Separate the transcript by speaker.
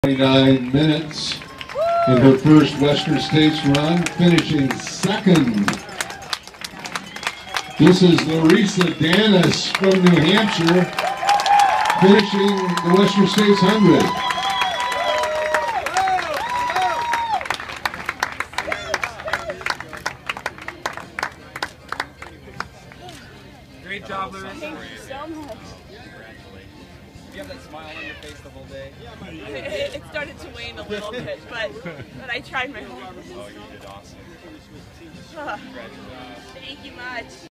Speaker 1: 29 minutes in her first Western States run, finishing second. This is Larissa Danis from New Hampshire, finishing the Western States 100.
Speaker 2: Great job, Larissa.
Speaker 3: Thank you so much.
Speaker 2: You have that smile on your face the whole day?
Speaker 3: It started to wane a little bit, but I tried my hardest.
Speaker 2: Oh, you did awesome.
Speaker 3: Thank you much.